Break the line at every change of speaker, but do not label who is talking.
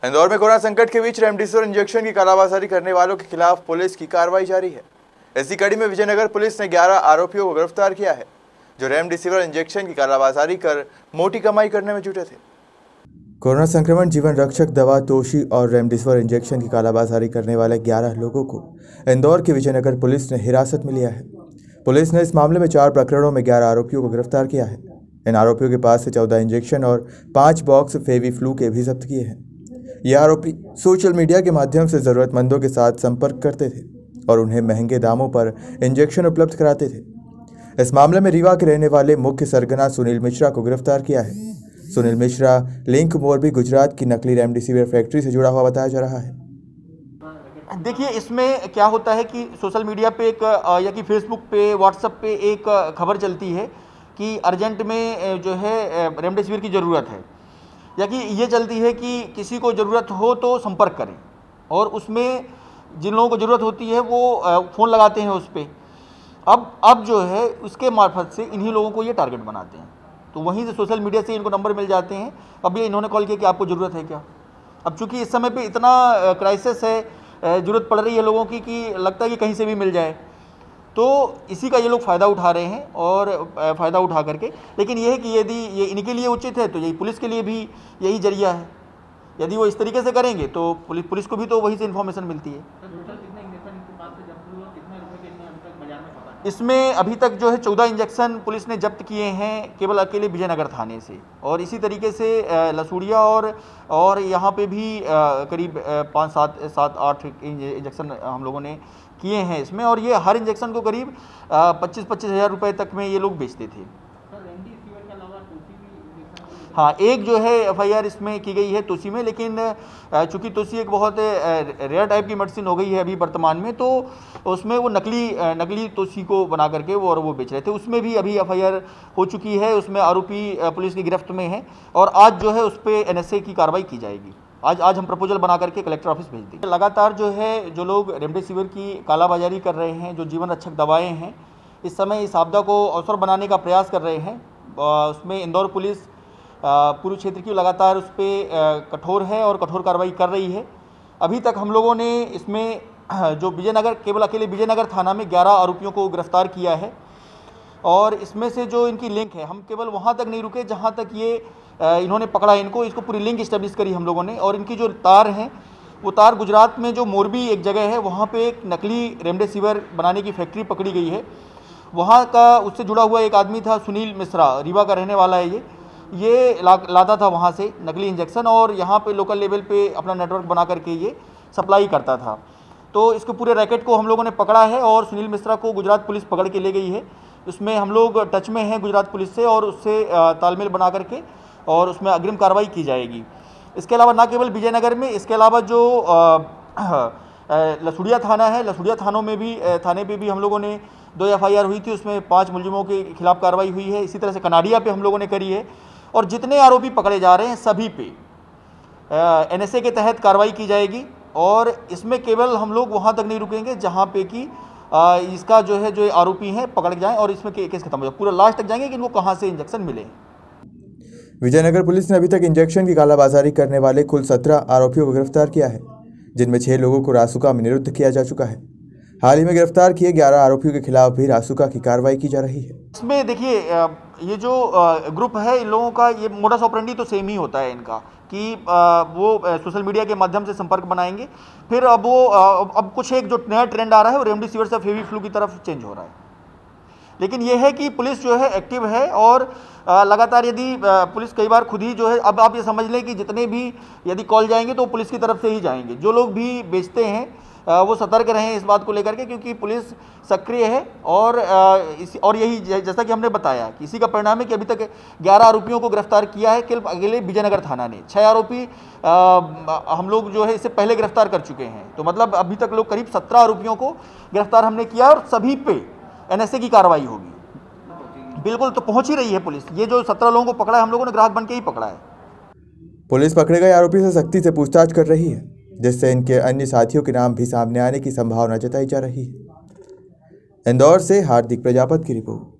इंदौर में कोरोना संकट के बीच रेमडेसिविर इंजेक्शन की कालाबाजारी करने वालों के खिलाफ पुलिस की कार्रवाई जारी है। इसी कड़ी में विजयनगर पुलिस ने 11 आरोपियों को गिरफ्तार किया है, जो रेमडेसिविर इंजेक्शन की कालाबाजारी कर मोटी कमाई करने में जुटे थे। कोरोना संक्रमण जीवन रक्षक दवा तोशी और रेमडेसिविर इंजेक्शन की कालाबाजारी करने वाले 11 लोगों को इंदौर की विजयनगर पुलिस ने हिरासत में लिया है। पुलिस ने इस मामले में 4 प्रकरणों में 11 आरोपियों को गिरफ्तार किया है। इन आरोपियों के पास से 14 इंजेक्शन और 5 बॉक्स फेवी-फ्लू के भी जब्त किए हैं। ये आरोपी सोशल मीडिया के माध्यम से ज़रूरतमंदों के साथ संपर्क करते थे और उन्हें महंगे दामों पर इंजेक्शन उपलब्ध कराते थे। इस मामले में रीवा के रहने वाले मुख्य सरगना सुनील मिश्रा को गिरफ्तार किया है। सुनील मिश्रा लिंक मोरबी गुजरात की नकली रेमडेसिविर फैक्ट्री से जुड़ा हुआ बताया जा रहा है।
देखिए, इसमें क्या होता है कि सोशल मीडिया पे एक या कि फेसबुक पे, व्हाट्सएप पे एक खबर चलती है कि अर्जेंट में जो है रेमडेसिविर की ज़रूरत है, या कि ये चलती है कि किसी को ज़रूरत हो तो संपर्क करें, और उसमें जिन लोगों को ज़रूरत होती है वो फ़ोन लगाते हैं उस पर। अब जो है उसके मार्फत से इन्हीं लोगों को ये टारगेट बनाते हैं, तो वहीं से सोशल मीडिया से इनको नंबर मिल जाते हैं। अब ये इन्होंने कॉल किया कि आपको ज़रूरत है क्या। अब चूँकि इस समय पे इतना क्राइसिस है, ज़रूरत पड़ रही है लोगों की कि लगता है कि कहीं से भी मिल जाए, तो इसी का ये लोग फ़ायदा उठा रहे हैं। और फ़ायदा उठा करके, लेकिन ये है कि यदि ये इनके लिए उचित है तो यही पुलिस के लिए भी यही जरिया है। यदि वो इस तरीके से करेंगे तो पुलिस को भी तो वही से इन्फॉर्मेशन मिलती है। इसमें अभी तक जो है 14 इंजेक्शन पुलिस ने जब्त किए हैं केवल अकेले विजयनगर थाने से, और इसी तरीके से लसूड़िया और यहाँ पे भी करीब 5-7-8 इंजेक्शन हम लोगों ने किए हैं इसमें, और ये हर इंजेक्शन को करीब 25-25 हज़ार रुपये तक में ये लोग बेचते थे। हाँ, एक जो है एफआईआर इसमें की गई है तोसी में, लेकिन चूंकि तोसी एक बहुत रेयर टाइप की मेडिसिन हो गई है अभी वर्तमान में, तो उसमें वो नकली तोसी को बना करके वो बेच रहे थे। उसमें भी अभी एफआईआर हो चुकी है, उसमें आरोपी पुलिस की गिरफ्त में है, और आज जो है उस पर एनएसए की कार्रवाई की जाएगी। आज हम प्रपोजल बना करके कलेक्टर ऑफिस भेज देंगे। लगातार जो है जो लोग रेमडेसिविर की कालाबाजारी कर रहे हैं, जो जीवन रक्षक दवाएँ हैं, इस समय इस आपदा को अवसर बनाने का प्रयास कर रहे हैं। उसमें इंदौर पुलिस पूर्व क्षेत्र की लगातार उस पर कठोर है और कठोर कार्रवाई कर रही है। अभी तक हम लोगों ने इसमें जो विजयनगर, केवल अकेले विजयनगर थाना में 11 आरोपियों को गिरफ्तार किया है, और इसमें से जो इनकी लिंक है, हम केवल वहाँ तक नहीं रुके जहाँ तक ये इन्होंने पकड़ा इसको पूरी लिंक इस्टेब्लिश करी हम लोगों ने। और इनकी जो तार हैं, वो तार गुजरात में जो मोरबी एक जगह है, वहाँ पे एक नकली रेमडेसिविर बनाने की फैक्ट्री पकड़ी गई है। वहाँ का उससे जुड़ा हुआ एक आदमी था सुनील मिश्रा, रीवा का रहने वाला है। ये लाता था वहाँ से नकली इंजेक्शन, और यहाँ पे लोकल लेवल पे अपना नेटवर्क बना करके ये सप्लाई करता था। तो इसके पूरे रैकेट को हम लोगों ने पकड़ा है, और सुनील मिश्रा को गुजरात पुलिस पकड़ के ले गई है। उसमें हम लोग टच में हैं गुजरात पुलिस से, और उससे तालमेल बना करके और उसमें अग्रिम कार्रवाई की जाएगी। इसके अलावा ना केवल विजयनगर में, इसके अलावा जो लसूड़िया थाना है, लसूड़िया थाने पे भी हम लोगों ने 2 एफआईआर हुई थी, उसमें 5 मुलजिमों के खिलाफ कार्रवाई हुई है। इसी तरह से कनाडिया पे हम लोगों ने करी है, और जितने आरोपी पकड़े जा रहे हैं सभी पे एनएसए के तहत कार्रवाई की जाएगी। और इसमें केवल हम लोग वहाँ तक नहीं रुकेंगे जहाँ पे कि इसका जो आरोपी हैं पकड़ जाएं और इसमें केस खत्म हो जाए, पूरा लास्ट तक जाएंगे कि इनको कहाँ से इंजेक्शन मिले।
विजयनगर पुलिस ने अभी तक इंजेक्शन की कालाबाजारी करने वाले कुल 17 आरोपियों को गिरफ्तार किया है, जिनमें 6 लोगों को रासुका में निरुद्ध किया जा चुका है। हाल ही में गिरफ्तार किए 11 आरोपियों के खिलाफ भी रासुका की कार्रवाई की जा रही है।
इसमें देखिए, ये जो ग्रुप है, इन लोगों का ये मोडस ऑपरेंडी तो सेम ही होता है इनका, कि वो सोशल मीडिया के माध्यम से संपर्क बनाएंगे, फिर अब कुछ एक जो नया ट्रेंड आ रहा है वो रेमडेसिविर से फेवी-फ्लू की तरफ चेंज हो रहा है। लेकिन ये है कि पुलिस जो है एक्टिव है, और लगातार यदि पुलिस कई बार खुद ही जो है, अब आप ये समझ लें कि जितने भी यदि कॉल जाएंगे तो पुलिस की तरफ से ही जाएंगे। जो लोग भी बेचते हैं वो सतर्क रहें इस बात को लेकर के, क्योंकि पुलिस सक्रिय है। और यही जैसा कि हमने बताया कि इसी का परिणाम है कि अभी तक 11 आरोपियों को गिरफ्तार किया है केवल अकेले विजयनगर थाना ने। 6 आरोपी हम लोग जो है इससे पहले गिरफ्तार कर चुके हैं, तो मतलब अभी तक लोग करीब 17 आरोपियों को गिरफ्तार हमने किया, और सभी पे एनएसए की कार्रवाई होगी। बिल्कुल, तो पहुंच ही रही है पुलिस। ये जो 17 लोगों को पकड़ा है, हम लोगों ने ग्राहक बन के ही पकड़ा है।
पुलिस पकड़े गए आरोपी से सख्ती से पूछताछ कर रही है, जिससे इनके अन्य साथियों के नाम भी सामने आने की संभावना जताई जा रही है। इंदौर से हार्दिक प्रजापति की रिपोर्ट।